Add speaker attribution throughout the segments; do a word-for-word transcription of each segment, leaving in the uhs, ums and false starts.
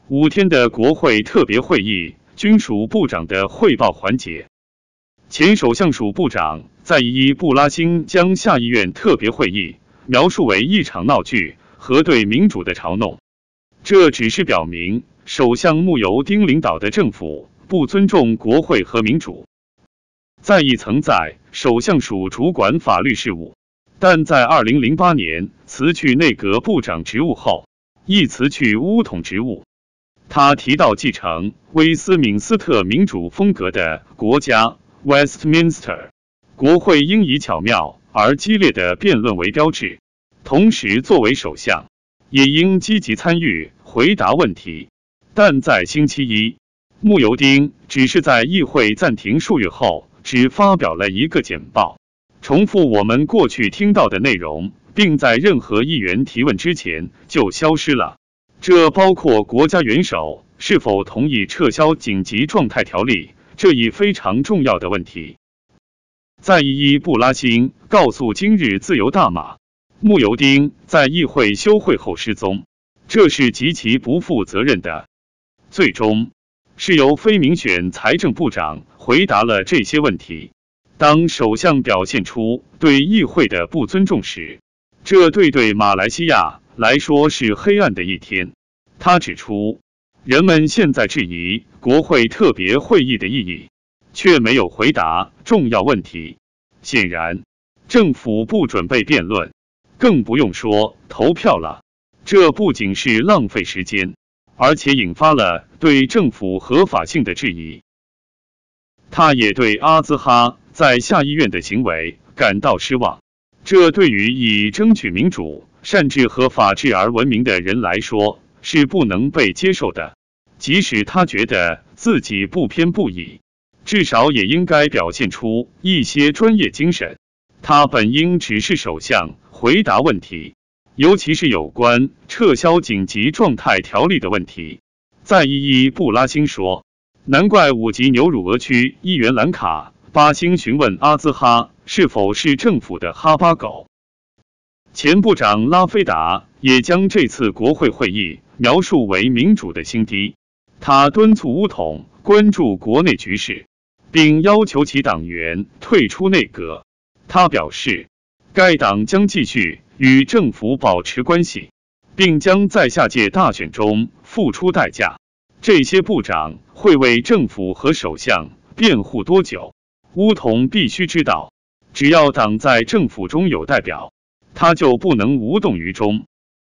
Speaker 1: 五天的国会特别会议均属部长的汇报环节。前首相署部长在伊伊布拉欣将下议院特别会议描述为一场闹剧和对民主的嘲弄，这只是表明首相慕尤丁领导的政府不尊重国会和民主。在义曾在首相署主管法律事务，但在二零零八年辞去内阁部长职务后，亦辞去巫统职务。他提到继承威斯敏斯特民主风格的国家 Westminster 国会应以巧妙而激烈的辩论为标志，同时作为首相也应积极参与回答问题。但在星期一，慕尤丁只是在议会暂停数月后只发表了一个简报，重复我们过去听到的内容，并在任何议员提问之前就消失了。这包括国家元首是否同意撤销紧急状态条例这一非常重要的问题。在伊伊布拉欣告诉今日自由大马，慕尤丁在议会休会后失踪，这是极其不负责任的。最终是由非民选财政部长回答了这些问题。当首相表现出对议会的不尊重时，这对对马来西亚来说是黑暗的一天。他指出，人们现在质疑国会特别会议的意义，却没有回答重要问题。显然，政府不准备辩论，更不用说投票了。这不仅是浪费时间，而且引发了对政府合法性的质疑。他也对阿兹哈在下议院的行为感到失望，这对于以争取民主、善治和法治而闻名的人来说是不能被接受的。即使他觉得自己不偏不倚，至少也应该表现出一些专业精神。他本应只是首相回答问题，尤其是有关撤销紧急状态条例的问题。在伊伊布拉欣说，难怪五级牛乳俄区议员兰卡巴辛询问阿兹哈是否是政府的哈巴狗。前部长拉菲达也将这次国会会议描述为民主的新低。他敦促巫统关注国内局势，并要求其党员退出内阁。他表示，该党将继续与政府保持关系，并将在下届大选中付出代价。这些部长会为政府和首相辩护多久？巫统必须知道，只要党在政府中有代表，他就不能无动于衷。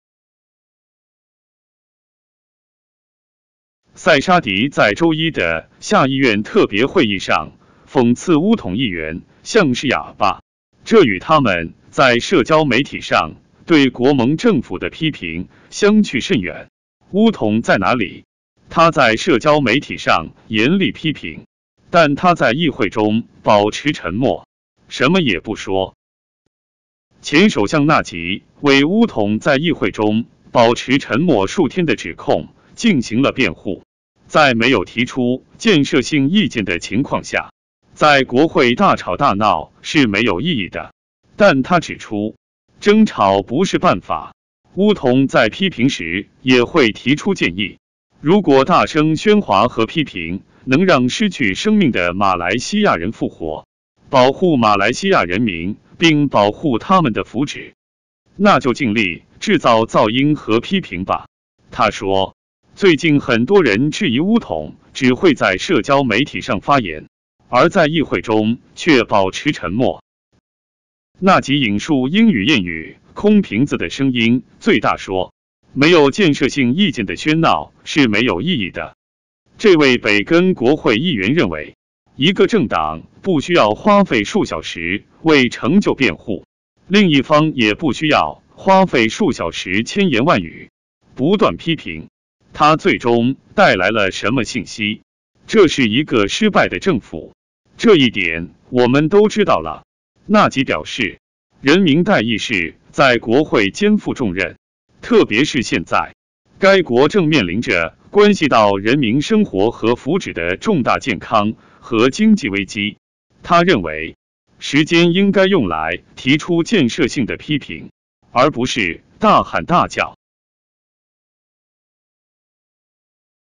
Speaker 1: 塞沙迪在周一的下议院特别会议上讽刺巫统议员像是哑巴，这与他们在社交媒体上对国盟政府的批评相去甚远。巫统在哪里？他在社交媒体上严厉批评，但他在议会中保持沉默，什么也不说。前首相纳吉为巫统在议会中保持沉默数天的指控进行了辩护。在没有提出建设性意见的情况下，在国会大吵大闹是没有意义的。但他指出，争吵不是办法。巫统在批评时也会提出建议，如果大声喧哗和批评能让失去生命的马来西亚人复活，保护马来西亚人民并保护他们的福祉，那就尽力制造噪音和批评吧。他说，最近很多人质疑巫统只会在社交媒体上发言，而在议会中却保持沉默。纳吉引述英语谚语空瓶子的声音最大，说没有建设性意见的喧闹是没有意义的。这位北根国会议员认为，一个政党不需要花费数小时为成就辩护，另一方也不需要花费数小时千言万语不断批评。他最终带来了什么信息？这是一个失败的政府，这一点我们都知道了。纳吉表示，人民代议士在国会肩负重任，特别是现在，该国正面临着关系到人民生活和福祉的重大健康和经济危机。他认为，时间应该用来提出建设性的批评，而不是大喊大叫。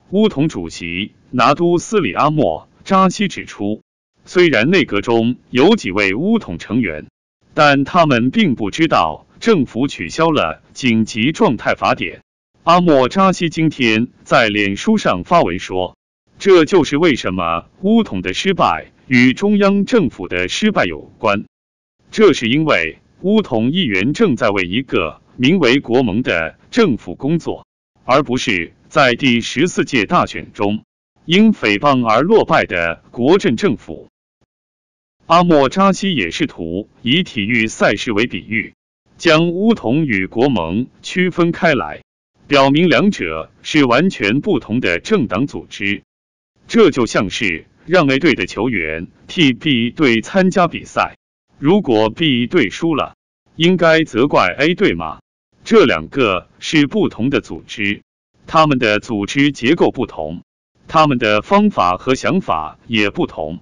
Speaker 1: 乌统主席拿督斯里阿莫扎西指出，虽然内阁中有几位乌统成员，但他们并不知道政府取消了紧急状态法典。阿莫扎西今天在脸书上发文说，这就是为什么乌统的失败与中央政府的失败有关。这是因为乌统议员正在为一个名为国盟的政府工作，而不是在第十四届大选中因诽谤而落败的国阵政府。阿莫扎西也试图以体育赛事为比喻，将乌统与国盟区分开来，表明两者是完全不同的政党组织。这就像是让 A 队的球员替 B 队参加比赛，如果 B 队输了，应该责怪 A 队吗？这两个是不同的组织，他们的组织结构不同，他们的方法和想法也不同。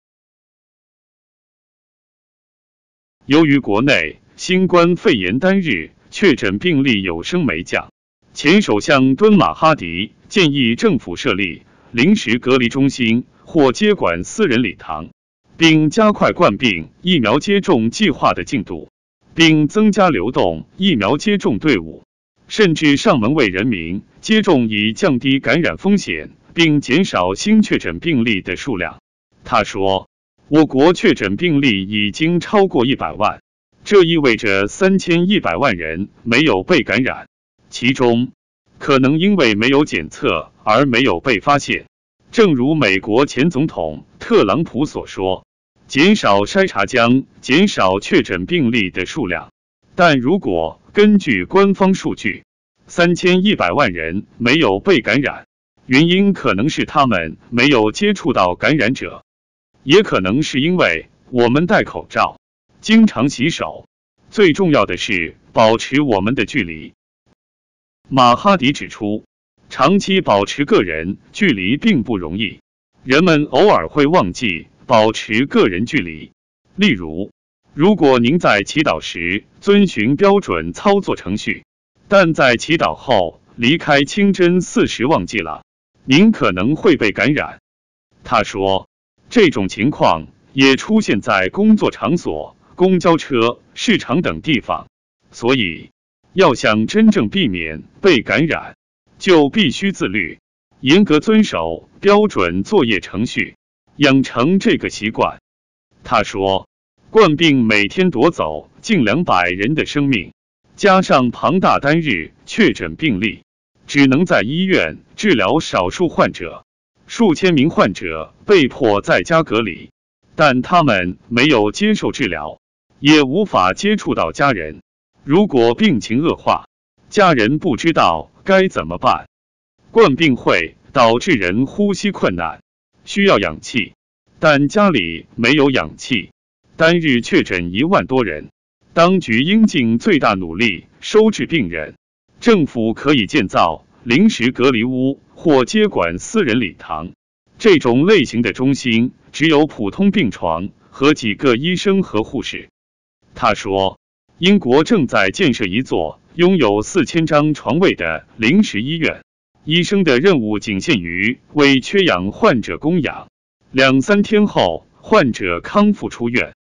Speaker 1: 由于国内新冠肺炎单日确诊病例有升没降，前首相敦马哈迪建议政府设立临时隔离中心或接管私人礼堂，并加快冠病疫苗接种计划的进度，并增加流动疫苗接种队伍，甚至上门为人民接种，以降低感染风险并减少新确诊病例的数量。他说，我国确诊病例已经超过一百万，这意味着三千一百万人没有被感染，其中可能因为没有检测而没有被发现。正如美国前总统特朗普所说，减少筛查将减少确诊病例的数量，但如果根据官方数据，三千一百万人没有被感染，原因可能是他们没有接触到感染者，也可能是因为我们戴口罩，经常洗手，最重要的是保持我们的距离。马哈迪指出，长期保持个人距离并不容易，人们偶尔会忘记保持个人距离。例如，如果您在祈祷时遵循标准操作程序，但在祈祷后离开清真寺时忘记了，您可能会被感染。他说，这种情况也出现在工作场所、公交车、市场等地方，所以要想真正避免被感染，就必须自律，严格遵守标准作业程序，养成这个习惯。他说，冠病每天夺走近两百人的生命，加上庞大单日确诊病例，只能在医院治疗少数患者，数千名患者被迫在家隔离，但他们没有接受治疗，也无法接触到家人。如果病情恶化，家人不知道该怎么办。冠病会导致人呼吸困难，需要氧气，但家里没有氧气。单日确诊一万多人，当局应尽最大努力收治病人。政府可以建造临时隔离屋或接管私人礼堂，这种类型的中心只有普通病床和几个医生和护士。他说，英国正在建设一座拥有四千张床位的临时医院，医生的任务仅限于为缺氧患者供氧，两三天后患者康复出院。